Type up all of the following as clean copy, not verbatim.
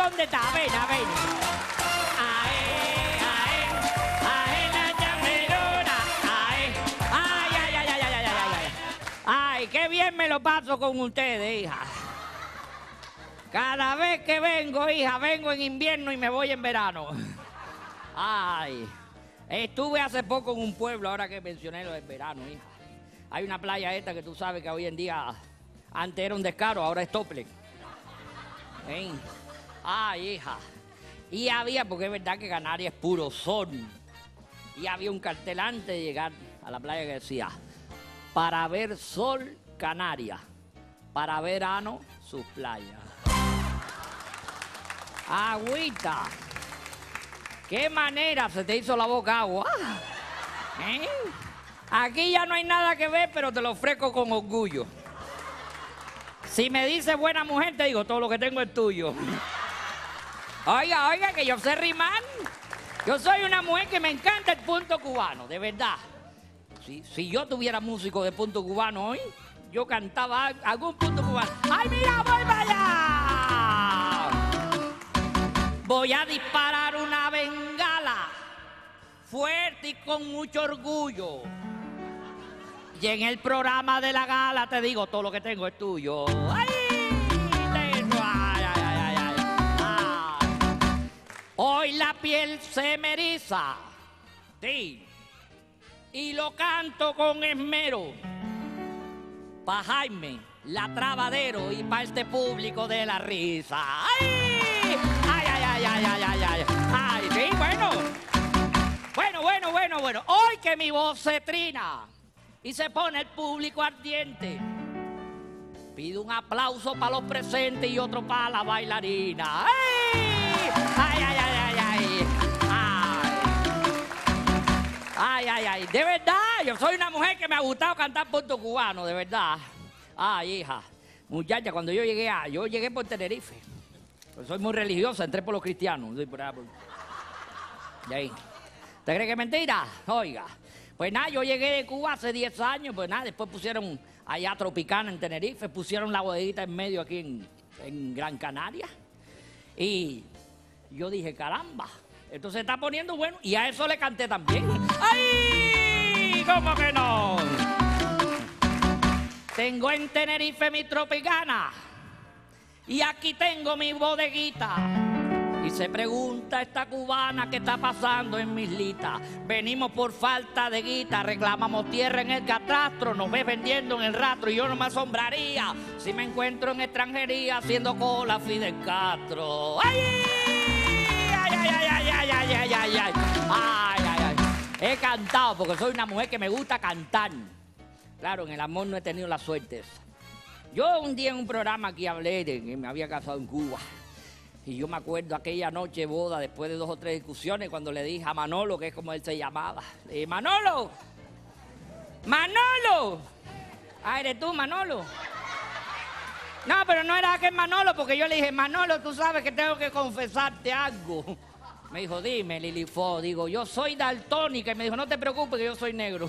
dónde está. Ven, ven. Ae, ae, ae, la llamerona. Ae. Ay, ay, ay, ay, ay, ay, ay, ay. Ay, qué bien me lo paso con ustedes, hija. Cada vez que vengo, hija, vengo en invierno y me voy en verano. Ay, estuve hace poco en un pueblo, ahora que mencioné lo del verano, hija. Hay una playa esta que tú sabes que hoy en día, antes era un descaro, ahora es tople. ¿Eh? Ay, hija. Y había, porque es verdad que Canarias es puro sol. Y había un cartel antes de llegar a la playa que decía, para ver sol, Canarias, para verano, sus playas. Agüita. ¿Qué manera se te hizo la boca agua? ¿Eh? Aquí ya no hay nada que ver, pero te lo ofrezco con orgullo. Si me dices buena mujer, te digo, todo lo que tengo es tuyo. Oiga, oiga, que yo sé rimar. Yo soy una mujer que me encanta el punto cubano, de verdad. Si yo tuviera músico de punto cubano hoy, yo cantaba algún punto cubano. ¡Ay, mira, voy para allá! Voy a disparar una bengala fuerte y con mucho orgullo. Y en el programa de la gala te digo, todo lo que tengo es tuyo. ¡Ay! Ay, ay, ay, ay, ay. Hoy la piel se me eriza. Sí. Y lo canto con esmero. Pa' Jaime, la Trabadero y pa' este público de la risa. ¡Ay! ¡Ay, ay, ay, ay, ay, ay, ay! ¡Ay, sí, bueno! Bueno. Hoy que mi voz se trina y se pone el público ardiente, pido un aplauso para los presentes y otro para la bailarina. ¡Ay! ¡Ay, ay, ay, ay, ay! ¡Ay, ay, ay! De verdad, yo soy una mujer que me ha gustado cantar punto cubano, de verdad. Ay, hija, muchacha, cuando yo llegué por Tenerife. Pues soy muy religiosa, entré por los cristianos. Y ahí. ¿Te crees que es mentira? Oiga. Pues nada, yo llegué de Cuba hace 10 años, pues nada, después pusieron allá Tropicana en Tenerife, pusieron la bodeguita en medio aquí en Gran Canaria. Y yo dije, caramba, esto se está poniendo bueno. Y a eso le canté también. ¡Ay! ¿Cómo que no? Tengo en Tenerife mi Tropicana. Y aquí tengo mi bodeguita. Y se pregunta esta cubana qué está pasando en mi islita. Venimos por falta de guita, reclamamos tierra en el catastro, nos ves vendiendo en el rastro y yo no me asombraría si me encuentro en extranjería haciendo cola Fidel Castro. ¡Ay! ¡Ay, ay, ay, ay, ay, ay, ay, ay, ay! ¡Ay, ay, ay! He cantado porque soy una mujer que me gusta cantar. Claro, en el amor no he tenido la suerte esa. Yo un día en un programa aquí hablé de que me había casado en Cuba. Y yo me acuerdo aquella noche de boda, después de 2 o 3 discusiones, cuando le dije a Manolo, que es como él se llamaba. Le dije, ¡Manolo! ¡Manolo! Ah, ¿eres tú, Manolo? No, pero no era aquel Manolo, porque yo le dije, Manolo, tú sabes que tengo que confesarte algo. Me dijo, dime, Lilifo. Digo, yo soy daltónica. Y me dijo, no te preocupes, que yo soy negro.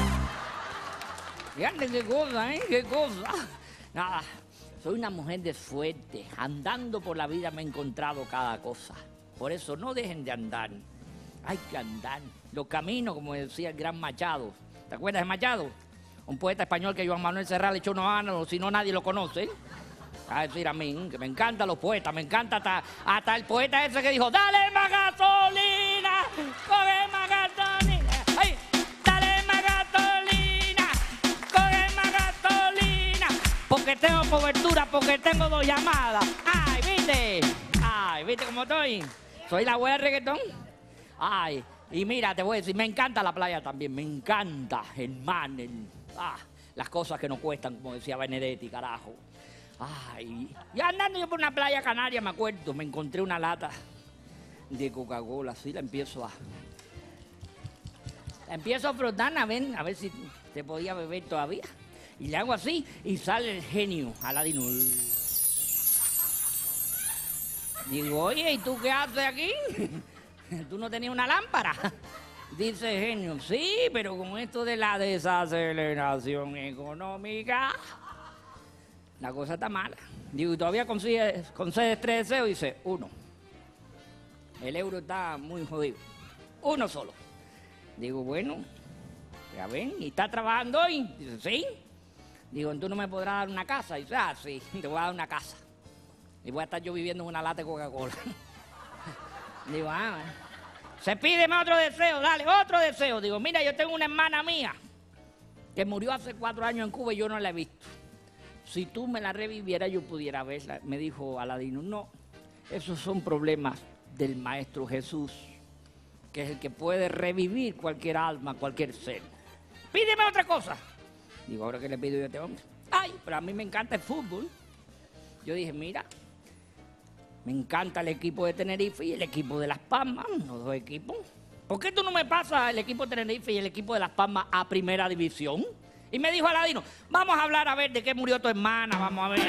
Fíjate qué cosa, ¿eh? Qué cosa. Nada. Soy una mujer de suerte. Andando por la vida me he encontrado cada cosa. Por eso no dejen de andar. Hay que andar. Los caminos, como decía el gran Machado. ¿Te acuerdas de Machado? Un poeta español que Joan Manuel Serrat le echó unos años, si no nadie lo conoce. A decir a mí, que me encantan los poetas. Me encanta hasta el poeta ese que dijo, dale más gasolina, coge más gasolina. ¡Ay! Dale más gasolina, coge más gasolina. Porque tengo cobertura, porque tengo 2 llamadas. ¡Ay, viste! ¡Ay, viste cómo estoy! Soy la wea de reggaetón. ¡Ay! Y mira, te voy a decir, me encanta la playa también. Me encanta el mar, las cosas que no cuestan, como decía Benedetti, carajo. ¡Ay! Y andando yo por una playa canaria, me acuerdo, me encontré una lata de Coca-Cola, así la empiezo a frotar, a ver si te podía beber todavía. Y le hago así y sale el genio Aladino. Digo, oye, ¿y tú qué haces aquí? ¿Tú no tenías una lámpara? Dice el genio, sí, pero con esto de la desaceleración económica, la cosa está mala. Digo, ¿y todavía concedes 3 deseos? Dice, 1. El euro está muy jodido. Uno solo. Digo, bueno, ya ven, ¿y está trabajando hoy? Dice, sí. Digo, ¿tú no me podrás dar una casa? Dice, ah, sí, te voy a dar una casa. Y voy a estar yo viviendo en una lata de Coca-Cola. Digo, ah, se pídeme otro deseo, dale, otro deseo. Digo, mira, yo tengo una hermana mía que murió hace 4 años en Cuba y yo no la he visto. Si tú me la revivieras, yo pudiera verla. Me dijo Aladino, no, esos son problemas del Maestro Jesús, que es el que puede revivir cualquier alma, cualquier ser. Pídeme otra cosa. Digo, ¿ahora qué le pido yo a este hombre? Ay, pero a mí me encanta el fútbol. Yo dije, mira, me encanta el equipo de Tenerife y el equipo de Las Palmas, los dos equipos. ¿Por qué tú no me pasas el equipo de Tenerife y el equipo de Las Palmas a primera división? Y me dijo Aladino, vamos a hablar a ver de qué murió tu hermana, vamos a ver.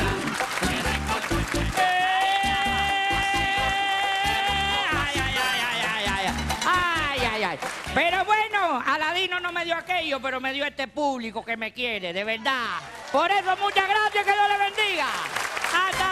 Ay. Pero bueno, Aladino no me dio aquello, pero me dio este público que me quiere, de verdad. Por eso, muchas gracias, que Dios le bendiga. Hasta